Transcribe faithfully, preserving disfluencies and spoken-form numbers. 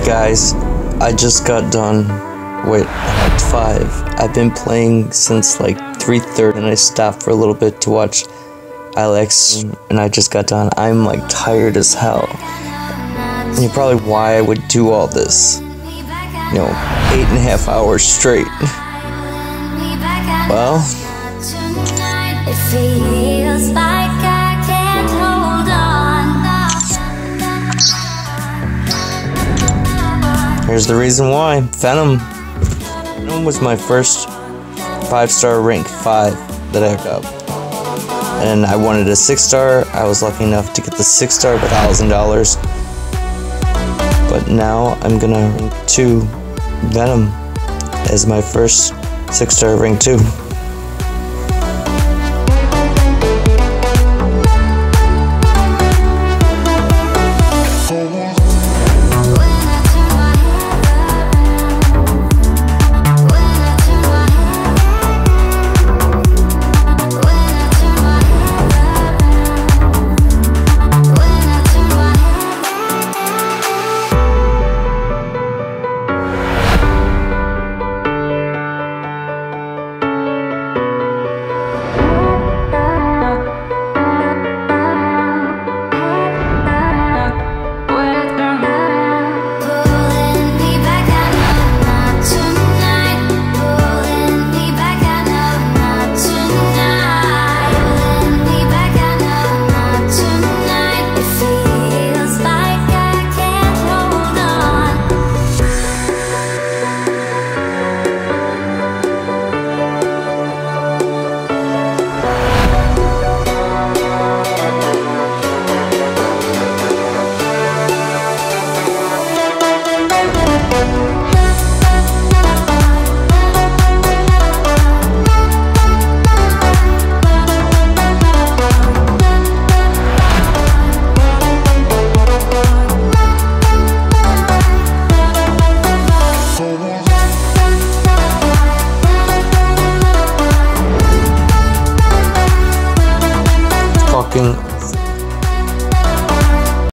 Guys, I just got done. Wait, at five. I've been playing since like three thirty, and I stopped for a little bit to watch Alex, and I just got done. I'm like tired as hell. And you're probably why I would do all this. You know, eight and a half hours straight. Well, it feels like I can't hold on. here's the reason why. Venom. Venom was my first five-star rank five that I got. And I wanted a six-star. I was lucky enough to get the six-star with one thousand dollars. But now I'm gonna rank two Venom as my first six-star rank two.